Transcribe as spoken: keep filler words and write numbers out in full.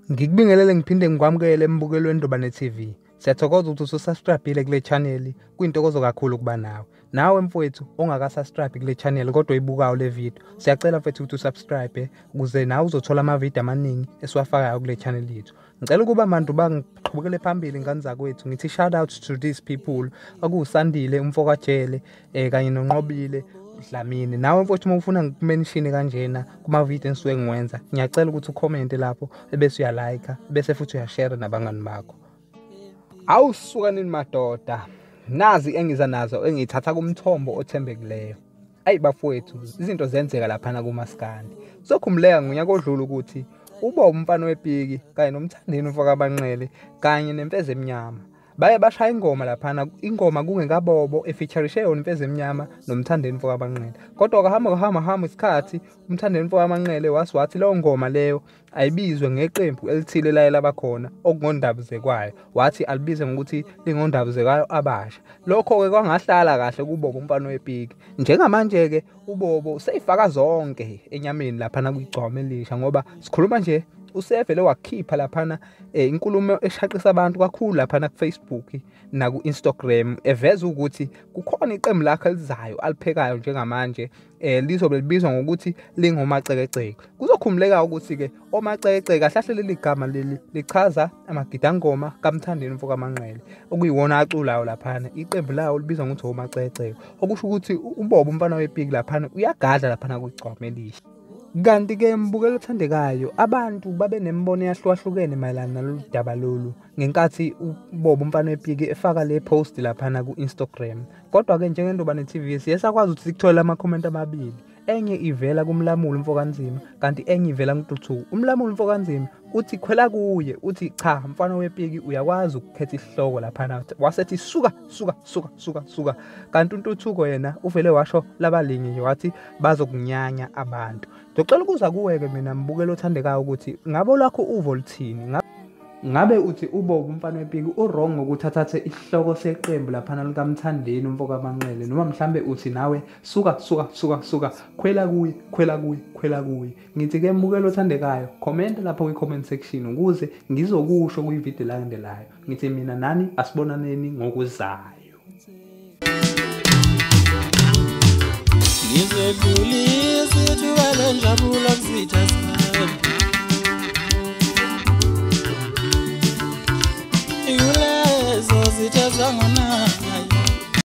Ngikubingelele ngiphinde ngikwamukele embukelweni Ndobane T V. Siyathokoza ukuthi ususubscribe kule channel, kuyintokozo kakhulu kuba nawe. Nawe mfowethu ongaka-subscribe kule channel kodwa uyibukayo le video, siyacela mfowethu ukuthi usubscribe ukuze nawe uzothola ama-video amaningi esiwafakayo kule channel yethu. Ngicela ukuba manje bangiqhubekele phambili ngani zakwethu ngithi shout out to these people okuwusandile umfokajele eh kanye nonqobile Dlamini. Nawe mfowethu uma ufuna ngikumention kanjena kuma video enisuke ngiwenza, ngiyacela ukuthi ucommente lapho bese uyalike bese futhi uyashare nabangani bakho. Awusuka nini madoda, nazi engiza nazo engithatha kumthombo othembekileyo. Ayi bafwethu, izinto zenzeka lapha kumaskandi. Sokhumleka ngonyaka odlula ukuthi Ubobo Mfana wepiki kanye noMthandeni ufaka abanqele kanye nemfeze emnyama baye bashaya ingoma lapha, ingoma kungekabobo efeaturishe yona imfeze emnyama noMthandeni ufaka abanqele. Kodwa kahamba kahamba hamba isikhathi uMthandeni ufaka abanqele wasiwathi leyo ngoma leyo ayibizwe ngeqembu elithile laye labakhona okungondabuzekwayo, wathi alibize ngokuthi lingondabuzekayo abasha. Lokho ke kwangahlala kahle kuBobo Mfana wepiki. Njengamanje ke uBobo useyfaka zonke enyameni lapha kuyigcokama elisha, ngoba sikhuluma nje usevele wakhipha lapha eh, inkulumo eshaqisa abantu kakhulu lapha ku Facebook na ku Instagram eveza ukuthi kukhona iqembu lakhe elizayo aliphekayo njengamanje eh lizobe libizwa ngokuthi lingomacekeceke. Kuzokhumuleka ukuthi ke omacekeceke ahlahle leli gama leli lichaza amagidangoma kaMthandeni mfoka amanqele okuyiwona aculayo lapha. Iqembu lawo libizwa ngokuthi omacekeceke, okusho ukuthi uBobo Mfana wepiki lapha uyagadla lapha kuyigcokama elisha. Kanti ke mbukelo othandekayo, abantu babe nembono yahlukahlukene mayelana nalolu daba lolu ngenkathi uBobo Mfana wepiki efaka le post lapha ku Instagram. Kodwa ke njengeNdobane T V siyasakwazi ukuthi sikuthola ama comment amabili. Enye ivela kumlamuli Mfokanzima kanti enye ivela kuNtuthu. Umlamuli Mfokanzima uthi khwela kuye, uthi cha Mfana wepiki uyakwazi ukukhetha isihloko lapha, wasethi suka suka suka suka suka. Kanti uNtuthu yena uvele washo labalingi nje wathi bazokunyanya abantu. Ngicela ukuza kuwe ke mina mbukelo othandekayo ukuthi ngabe lakho uvo lithini, ngabe uthi uBobo Mfana wepiki urong ngokuthathathe isihloko seqembu lapha likaMthandeni umfoka amanqele, noma mhlambe uthi nawe suka suka suka suka khwela kuye khwela kuye khwela kuye. Ngithi ke mbukelo othandekayo comment lapha kwi comment section ukuze ngizokusho kuyi video landelayo. Ngithi mina nani asibonaneni ngokuzayo. Ngizedlulisa thuba njabula kusitha sami, iulezo zitha zangona